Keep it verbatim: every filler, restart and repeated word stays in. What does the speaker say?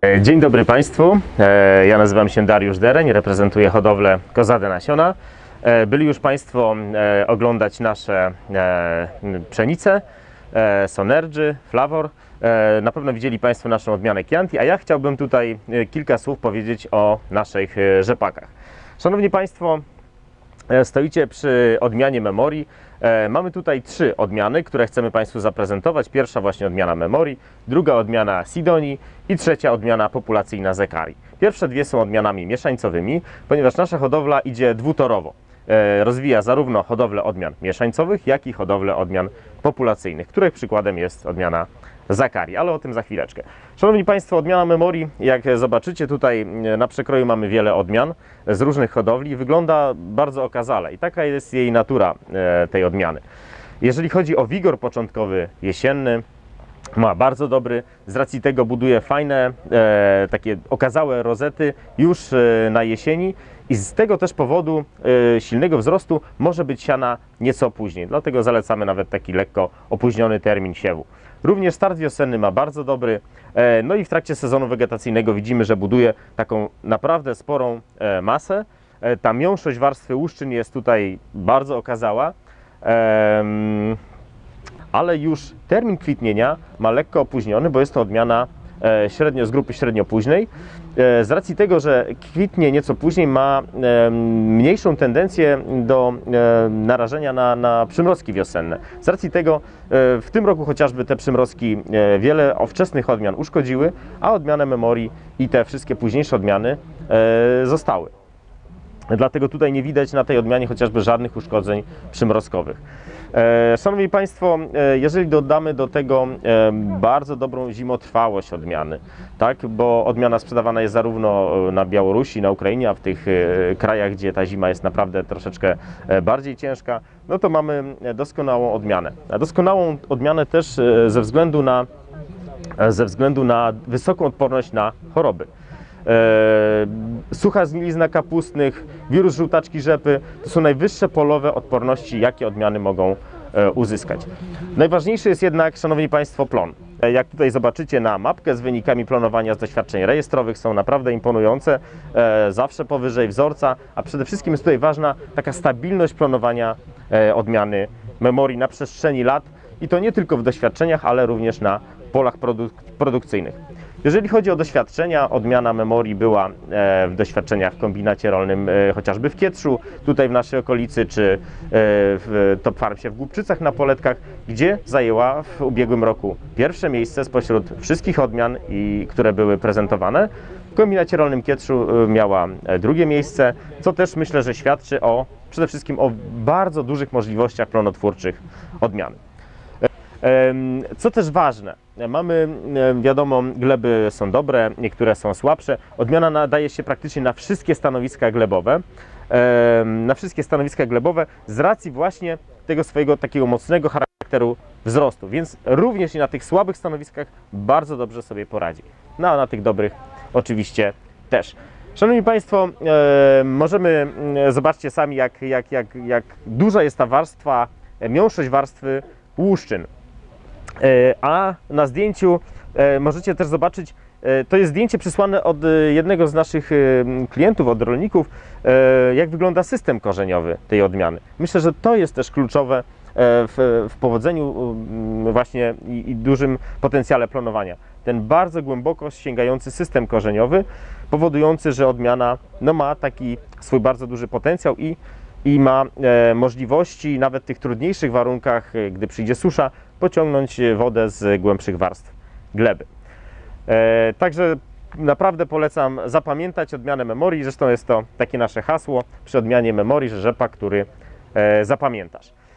Dzień dobry Państwu, ja nazywam się Dariusz Dereń, reprezentuję hodowlę Kozade Nasiona. Byli już Państwo oglądać nasze pszenice, Sonergy, Flavor. Na pewno widzieli Państwo naszą odmianę Chianti, a ja chciałbym tutaj kilka słów powiedzieć o naszych rzepakach. Szanowni Państwo, stoicie przy odmianie Memory. Mamy tutaj trzy odmiany, które chcemy Państwu zaprezentować. Pierwsza właśnie odmiana Memory, druga odmiana Sidonii i trzecia odmiana populacyjna Zekari. Pierwsze dwie są odmianami mieszańcowymi, ponieważ nasza hodowla idzie dwutorowo. Rozwija zarówno hodowlę odmian mieszańcowych, jak i hodowlę odmian populacyjnych, których przykładem jest odmiana Zakari, ale o tym za chwileczkę. Szanowni Państwo, odmiana Memory, jak zobaczycie tutaj na przekroju mamy wiele odmian z różnych hodowli. Wygląda bardzo okazale i taka jest jej natura tej odmiany. Jeżeli chodzi o wigor początkowy jesienny, ma bardzo dobry, z racji tego buduje fajne, e, takie okazałe rozety już e, na jesieni i z tego też powodu e, silnego wzrostu może być siana nieco później, dlatego zalecamy nawet taki lekko opóźniony termin siewu. Również start wiosenny ma bardzo dobry, e, no i w trakcie sezonu wegetacyjnego widzimy, że buduje taką naprawdę sporą e, masę. E, ta miąższość warstwy łuszczyn jest tutaj bardzo okazała. E, ale już termin kwitnienia ma lekko opóźniony, bo jest to odmiana średnio, z grupy średnio późnej. Z racji tego, że kwitnie nieco później, ma mniejszą tendencję do narażenia na, na przymrozki wiosenne. Z racji tego w tym roku chociażby te przymrozki wiele wczesnych odmian uszkodziły, a odmianę Memory i te wszystkie późniejsze odmiany zostały. Dlatego tutaj nie widać na tej odmianie chociażby żadnych uszkodzeń przymrozkowych. Szanowni Państwo, jeżeli dodamy do tego bardzo dobrą zimotrwałość odmiany, tak, bo odmiana sprzedawana jest zarówno na Białorusi, na Ukrainie, a w tych krajach, gdzie ta zima jest naprawdę troszeczkę bardziej ciężka, no to mamy doskonałą odmianę. A doskonałą odmianę też ze względu na, ze względu na wysoką odporność na choroby. Sucha zgnilizna kapustnych, wirus żółtaczki rzepy to są najwyższe polowe odporności, jakie odmiany mogą uzyskać. Najważniejszy jest jednak, Szanowni Państwo, plon. Jak tutaj zobaczycie na mapkę z wynikami plonowania z doświadczeń rejestrowych, są naprawdę imponujące, zawsze powyżej wzorca, a przede wszystkim jest tutaj ważna taka stabilność plonowania odmiany Memory na przestrzeni lat i to nie tylko w doświadczeniach, ale również na polach produk produkcyjnych. Jeżeli chodzi o doświadczenia, odmiana Memory była w doświadczeniach w kombinacie rolnym, chociażby w Kietrzu, tutaj w naszej okolicy, czy w Top Farmsie w Głubczycach na Poletkach, gdzie zajęła w ubiegłym roku pierwsze miejsce spośród wszystkich odmian, i, które były prezentowane. W kombinacie rolnym Kietrzu miała drugie miejsce, co też myślę, że świadczy o, przede wszystkim o bardzo dużych możliwościach plonotwórczych odmiany. Co też ważne, mamy, wiadomo, gleby są dobre, niektóre są słabsze. Odmiana nadaje się praktycznie na wszystkie stanowiska glebowe, na wszystkie stanowiska glebowe z racji właśnie tego swojego takiego mocnego charakteru wzrostu, więc również i na tych słabych stanowiskach bardzo dobrze sobie poradzi. No a na tych dobrych oczywiście też. Szanowni Państwo, możemy, zobaczcie sami, jak, jak, jak, jak duża jest ta warstwa, miąższość warstwy łuszczyn. A na zdjęciu możecie też zobaczyć, to jest zdjęcie przysłane od jednego z naszych klientów, od rolników, jak wygląda system korzeniowy tej odmiany. Myślę, że to jest też kluczowe w, w powodzeniu właśnie i, i dużym potencjale plonowania. Ten bardzo głęboko sięgający system korzeniowy, powodujący, że odmiana no, ma taki swój bardzo duży potencjał i i ma e, możliwości nawet w tych trudniejszych warunkach, e, gdy przyjdzie susza, pociągnąć wodę z głębszych warstw gleby. E, także naprawdę polecam zapamiętać odmianę Memory, zresztą jest to takie nasze hasło przy odmianie Memory, że rzepak, który e, zapamiętasz.